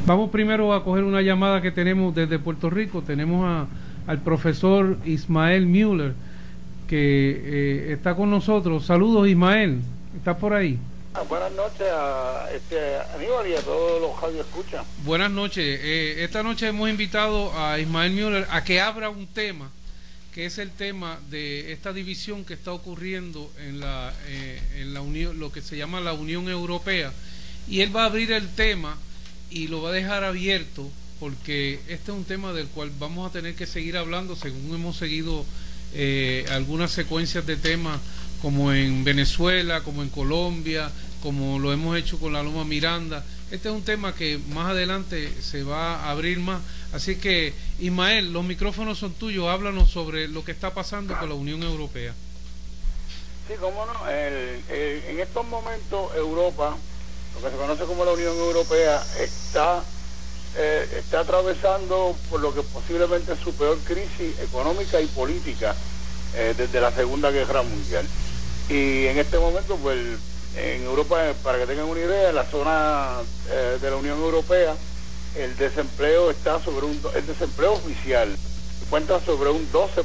Vamos primero a coger una llamada que tenemos desde Puerto Rico. Tenemos al profesor Ismael Müller, que está con nosotros. Saludos, Ismael. ¿Estás por ahí? Buenas noches a Aníbal y a todos los radio escuchan. Buenas noches. Esta noche hemos invitado a Ismael Müller a que abra un tema, que es el tema de esta división que está ocurriendo en la Unión, lo que se llama la Unión Europea, y él va a abrir el tema y lo va a dejar abierto, porque este es un tema del cual vamos a tener que seguir hablando, según hemos seguido algunas secuencias de temas, como en Venezuela, como en Colombia, como lo hemos hecho con la Loma Miranda. Este es un tema que más adelante se va a abrir más. Así que, Ismael, los micrófonos son tuyos. Háblanos sobre lo que está pasando con la Unión Europea. Sí, cómo no. En estos momentos Europa, lo que se conoce como la Unión Europea, está atravesando por lo que posiblemente es su peor crisis económica y política desde la Segunda Guerra Mundial. Y en este momento, pues, en Europa, para que tengan una idea, en la zona de la Unión Europea, el desempleo está el desempleo oficial cuenta sobre un 12%.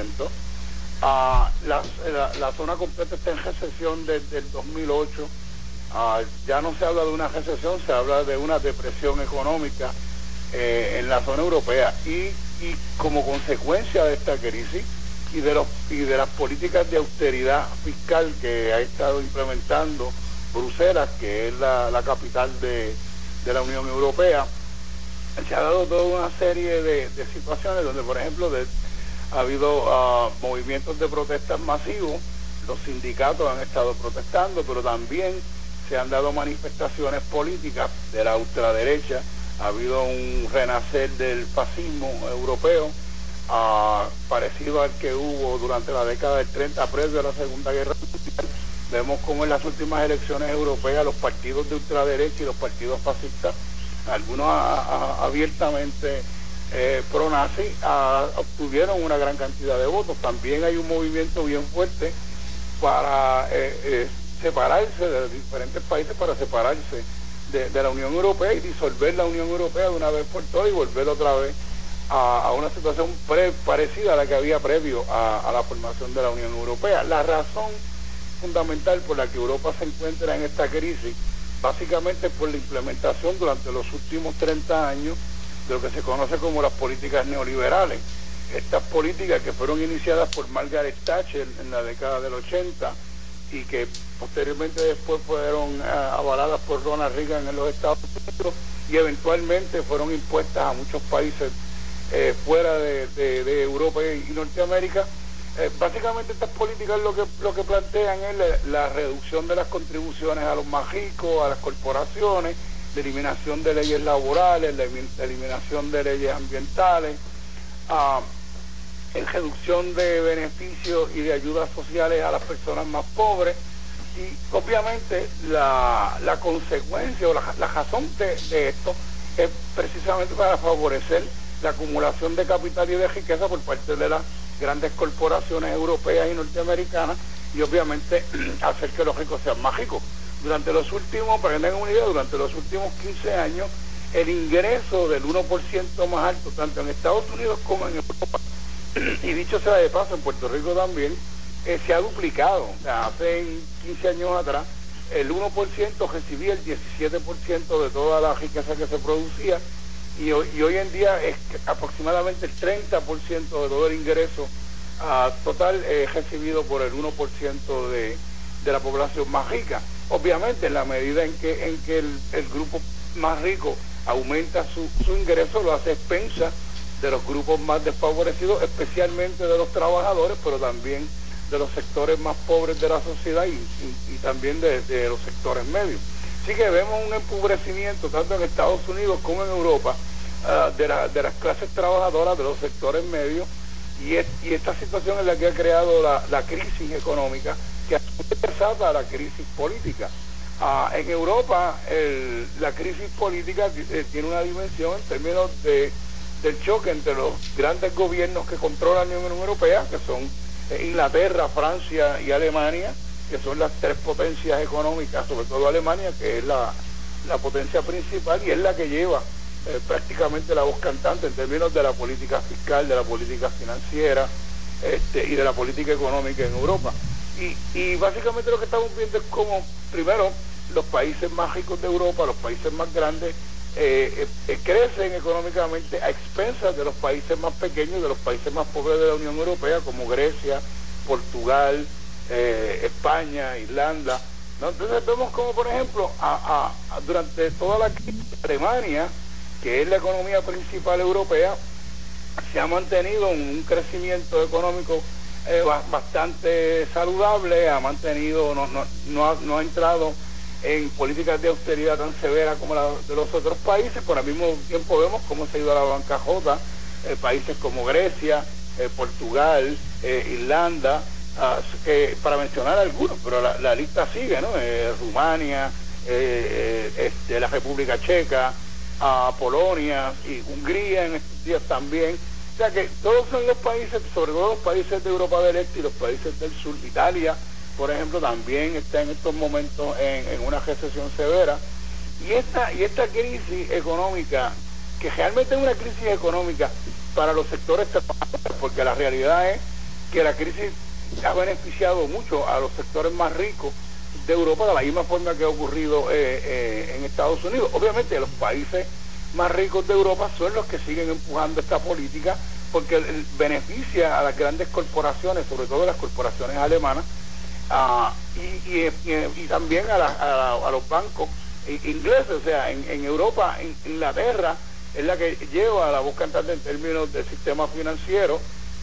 La zona completa está en recesión desde el 2008. Ya no se habla de una recesión, se habla de una depresión económica en la zona europea. Y como consecuencia de esta crisis y de las políticas de austeridad fiscal que ha estado implementando Bruselas, que es la capital de la Unión Europea, se ha dado toda una serie de situaciones donde, por ejemplo, ha habido movimientos de protestas masivos. Los sindicatos han estado protestando, pero también se han dado manifestaciones políticas de la ultraderecha. Ha habido un renacer del fascismo europeo, parecido al que hubo durante la década del 30, previo a la Segunda Guerra Mundial. Vemos como en las últimas elecciones europeas los partidos de ultraderecha y los partidos fascistas, algunos abiertamente pro-nazi, obtuvieron una gran cantidad de votos. También hay un movimiento bien fuerte para separarse de diferentes países, para separarse de la Unión Europea y disolver la Unión Europea de una vez por todas y volver otra vez a una situación parecida a la que había previo a la formación de la Unión Europea. La razón fundamental por la que Europa se encuentra en esta crisis, básicamente por la implementación durante los últimos 30 años de lo que se conoce como las políticas neoliberales. Estas políticas que fueron iniciadas por Margaret Thatcher en la década del 80 y que posteriormente después fueron avaladas por Ronald Reagan en los Estados Unidos y eventualmente fueron impuestas a muchos países fuera de Europa y Norteamérica. Básicamente estas políticas lo que plantean es la reducción de las contribuciones a los más ricos, a las corporaciones, la eliminación de leyes laborales, la eliminación de leyes ambientales, en reducción de beneficios y de ayudas sociales a las personas más pobres. Y obviamente la consecuencia o la razón de esto es precisamente para favorecer la acumulación de capital y de riqueza por parte de las grandes corporaciones europeas y norteamericanas, y obviamente hacer que los ricos sean más ricos. Para que tengan una idea, durante los últimos 15 años, el ingreso del 1% más alto, tanto en Estados Unidos como en Europa, y dicho sea de paso, en Puerto Rico también, se ha duplicado. O sea, hace 15 años atrás, el 1% recibía el 17% de toda la riqueza que se producía, y hoy en día es aproximadamente el 30% de todo el ingreso total recibido por el 1% de la población más rica. Obviamente, en la medida en que el grupo más rico aumenta su ingreso, lo hace a expensas de los grupos más desfavorecidos, especialmente de los trabajadores, pero también de los sectores más pobres de la sociedad y también de los sectores medios. Así que vemos un empobrecimiento tanto en Estados Unidos como en Europa de las clases trabajadoras, de los sectores medios, y esta situación es la que ha creado la crisis económica, que desata la crisis política. En Europa la crisis política tiene una dimensión en términos del choque entre los grandes gobiernos que controlan la Unión Europea, que son Inglaterra, Francia y Alemania, que son las tres potencias económicas, sobre todo Alemania, que es la potencia principal y es la que lleva prácticamente la voz cantante en términos de la política fiscal, de la política financiera y de la política económica en Europa. Y básicamente lo que estamos viendo es como, primero, los países más ricos de Europa, los países más grandes, crecen económicamente a expensas de los países más pequeños, de los países más pobres de la Unión Europea, como Grecia, Portugal, España, Irlanda, ¿no? Entonces vemos como, por ejemplo, durante toda la crisis, Alemania, que es la economía principal europea, se ha mantenido un crecimiento económico bastante saludable, ha mantenido, no ha entrado en políticas de austeridad tan severas como la de los otros países, pero al mismo tiempo vemos cómo se ha ido a la bancarrota países como Grecia, Portugal, Irlanda, para mencionar algunos, pero la lista sigue, ¿no? Rumania, la República Checa, Polonia y Hungría en estos días también. O sea que todos son los países, sobre todo los países de Europa del Este y los países del Sur. Italia, por ejemplo, también está en estos momentos en una recesión severa. Y esta crisis económica, que realmente es una crisis económica para los sectores trabajadores, porque la realidad es que la crisis ha beneficiado mucho a los sectores más ricos de Europa, de la misma forma que ha ocurrido en Estados Unidos. Obviamente los países más ricos de Europa son los que siguen empujando esta política, porque beneficia a las grandes corporaciones, sobre todo las corporaciones alemanas, y también a los bancos ingleses. O sea, en Europa, Inglaterra es la que lleva la voz cantante en términos del sistema financiero.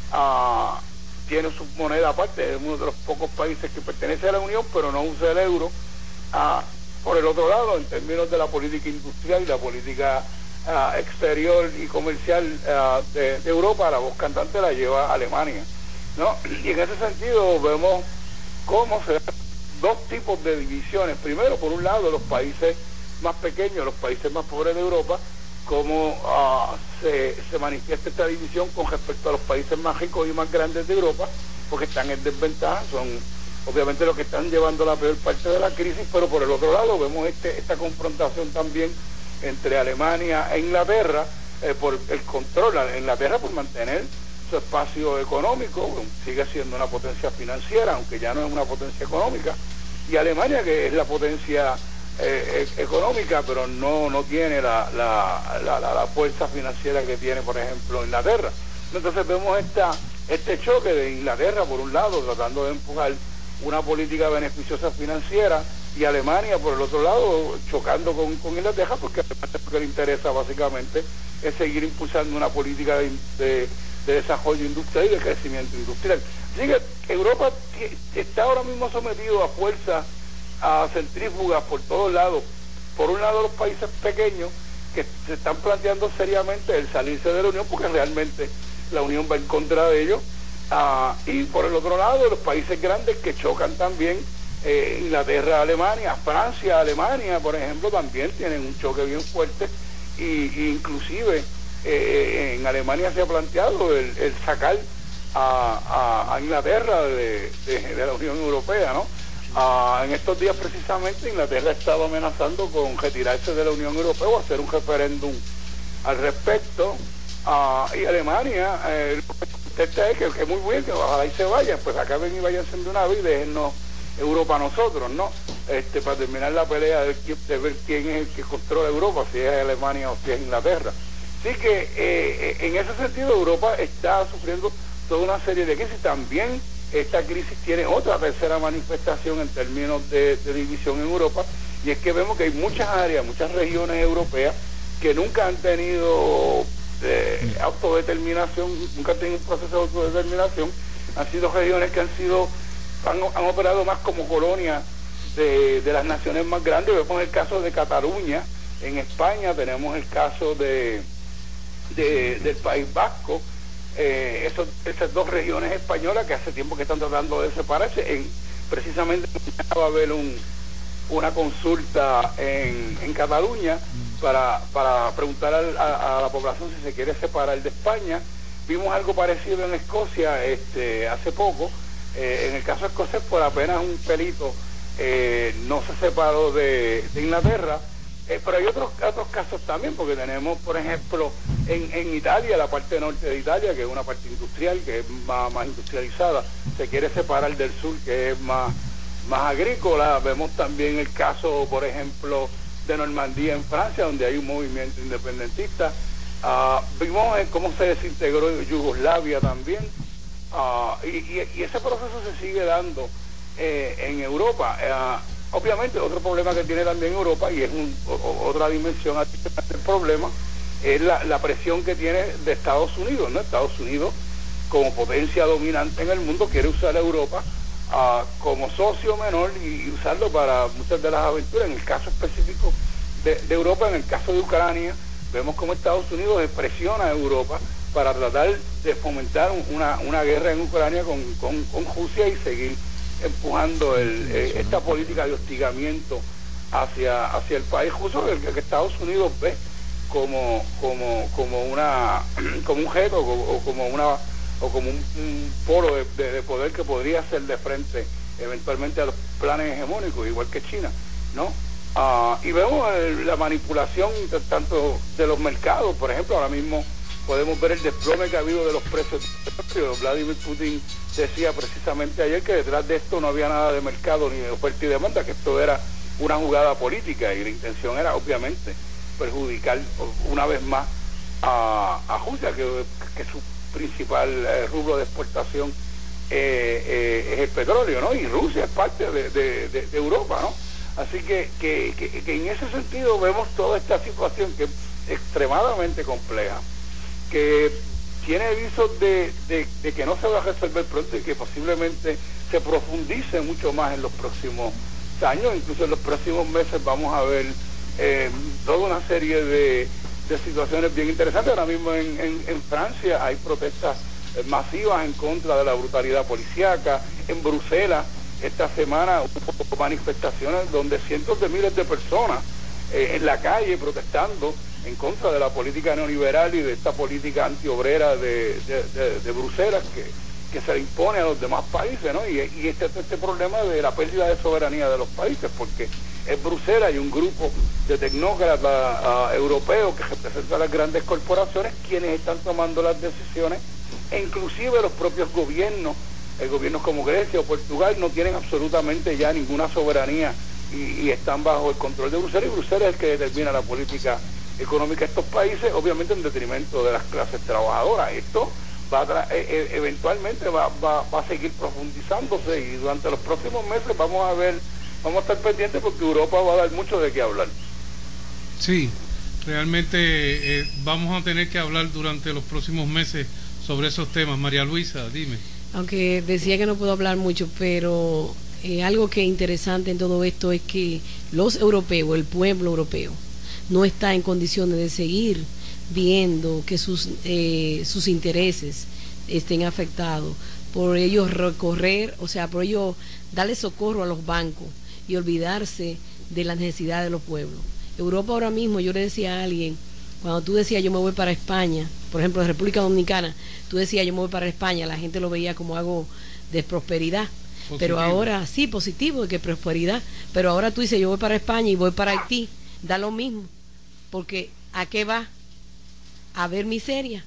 Tiene su moneda aparte, es uno de los pocos países que pertenece a la Unión, pero no usa el euro. Por el otro lado, en términos de la política industrial y la política exterior y comercial de Europa, la voz cantante la lleva Alemania, ¿no? Y en ese sentido vemos cómo se dan dos tipos de divisiones. Primero, por un lado, los países más pequeños, los países más pobres de Europa, cómo se manifiesta esta división con respecto a los países más ricos y más grandes de Europa, porque están en desventaja, son obviamente los que están llevando la peor parte de la crisis. Pero por el otro lado vemos esta confrontación también entre Alemania e Inglaterra por el control. Inglaterra por mantener su espacio económico, sigue siendo una potencia financiera, aunque ya no es una potencia económica, y Alemania, que es la potencia económica, pero no tiene la fuerza financiera que tiene, por ejemplo, Inglaterra. Entonces vemos este choque de Inglaterra, por un lado, tratando de empujar una política beneficiosa financiera, y Alemania, por el otro lado, chocando con Inglaterra, porque lo que le interesa básicamente es seguir impulsando una política de desarrollo industrial y de crecimiento industrial. Así que Europa está ahora mismo sometido a fuerzas, a centrífugas por todos lados. Por un lado, los países pequeños que se están planteando seriamente el salirse de la Unión, porque realmente la Unión va en contra de ellos, y por el otro lado, los países grandes que chocan también. Inglaterra, Alemania, Francia, Alemania, por ejemplo, también tienen un choque bien fuerte, y inclusive en Alemania se ha planteado el sacar a Inglaterra de la Unión Europea, ¿no? En estos días precisamente Inglaterra ha estado amenazando con retirarse de la Unión Europea o hacer un referéndum al respecto, y Alemania contesta es que muy bien, que ojalá y se vayan, pues acaben y váyanse de una vez y déjennos Europa a nosotros, ¿no? Para terminar la pelea de ver quién es el que controla Europa, si es Alemania o si es Inglaterra. Así que en ese sentido Europa está sufriendo toda una serie de crisis. También esta crisis tiene otra tercera manifestación en términos de división en Europa, y es que vemos que hay muchas áreas, muchas regiones europeas que nunca han tenido autodeterminación, nunca han tenido un proceso de autodeterminación. Han sido regiones que han operado más como colonia de las naciones más grandes. Vemos el caso de Cataluña en España, tenemos el caso del País Vasco, esas dos regiones españolas que hace tiempo que están tratando de separarse. Precisamente va a haber una consulta en Cataluña para preguntar a la población si se quiere separar de España. Vimos algo parecido en Escocia hace poco. En el caso escocés, por apenas un pelito, no se separó de Inglaterra, Pero hay otros casos también, porque tenemos, por ejemplo, en Italia, la parte norte de Italia, que es una parte industrial, que es más industrializada, se quiere separar del sur, que es más agrícola. Vemos también el caso, por ejemplo, de Normandía en Francia, donde hay un movimiento independentista. Vimos cómo se desintegró Yugoslavia también, y ese proceso se sigue dando en Europa. Obviamente otro problema que tiene también Europa, y es otra dimensión del problema, es la presión que tiene de Estados Unidos, ¿no? Estados Unidos, como potencia dominante en el mundo, quiere usar a Europa como socio menor y usarlo para muchas de las aventuras. En el caso específico de Europa, en el caso de Ucrania, vemos como Estados Unidos presiona a Europa para tratar de fomentar una guerra en Ucrania con Rusia y seguir empujando esta política de hostigamiento hacia el país ruso, que Estados Unidos ve como un objeto o como un polo de poder que podría hacer de frente eventualmente a los planes hegemónicos, igual que China, ¿no? Y vemos la manipulación tanto de los mercados. Por ejemplo, ahora mismo podemos ver el desplome que ha habido de los precios del petróleo. Vladimir Putin decía precisamente ayer que detrás de esto no había nada de mercado ni de oferta y demanda, que esto era una jugada política, y la intención era obviamente perjudicar una vez más a Rusia, que su principal rubro de exportación es el petróleo, ¿no? Y Rusia es parte de Europa, ¿no? Así que en ese sentido vemos toda esta situación, que es extremadamente compleja, que tiene avisos de que no se va a resolver pronto y que posiblemente se profundice mucho más en los próximos años. Incluso en los próximos meses vamos a ver toda una serie de situaciones bien interesantes. Ahora mismo en Francia hay protestas masivas en contra de la brutalidad policíaca. En Bruselas esta semana hubo manifestaciones donde cientos de miles de personas en la calle protestando en contra de la política neoliberal y de esta política antiobrera de Bruselas que se le impone a los demás países, ¿no? Y este problema de la pérdida de soberanía de los países, porque es Bruselas y un grupo de tecnócratas europeos que representan a las grandes corporaciones quienes están tomando las decisiones, e inclusive los propios gobiernos como Grecia o Portugal no tienen absolutamente ya ninguna soberanía y están bajo el control de Bruselas, y Bruselas es el que determina la política económica de estos países, obviamente en detrimento de las clases trabajadoras. Esto eventualmente va a seguir profundizándose, y durante los próximos meses vamos a estar pendientes, porque Europa va a dar mucho de qué hablar. Sí, realmente vamos a tener que hablar durante los próximos meses sobre esos temas. María Luisa, dime. Aunque decía que no puedo hablar mucho, pero algo que es interesante en todo esto es que los europeos, el pueblo europeo, no está en condiciones de seguir viendo que sus intereses estén afectados por ellos recorrer, o sea, por ellos darle socorro a los bancos y olvidarse de las necesidades de los pueblos. Europa ahora mismo, yo le decía a alguien, cuando tú decías yo me voy para España, por ejemplo, de República Dominicana, tú decías yo me voy para España, la gente lo veía como algo de prosperidad. Positivo. Pero ahora, sí, positivo, de que prosperidad, pero ahora tú dices yo voy para España y voy para Haití, da lo mismo, porque ¿a qué va? A ver miseria.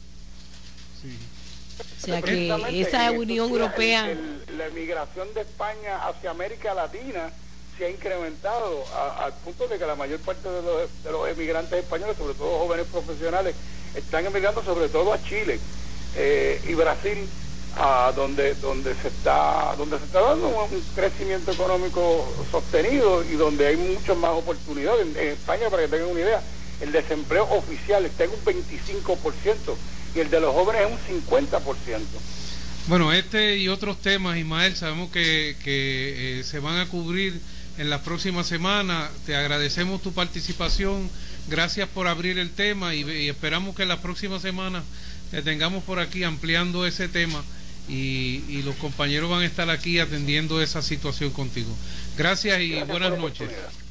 Sí. O sea que esa Unión Europea... La emigración de España hacia América Latina se ha incrementado al punto de que la mayor parte de los emigrantes españoles, sobre todo jóvenes profesionales, están emigrando sobre todo a Chile y Brasil, donde se está dando un crecimiento económico sostenido y donde hay muchas más oportunidades. En España, para que tengan una idea, el desempleo oficial está en un 25% y el de los jóvenes es un 50%. Bueno, este y otros temas, Ismael, sabemos que se van a cubrir en las próximas semanas. Te agradecemos tu participación, gracias por abrir el tema, y esperamos que en las próximas semanas te tengamos por aquí ampliando ese tema, y los compañeros van a estar aquí atendiendo esa situación contigo. Gracias y buenas noches.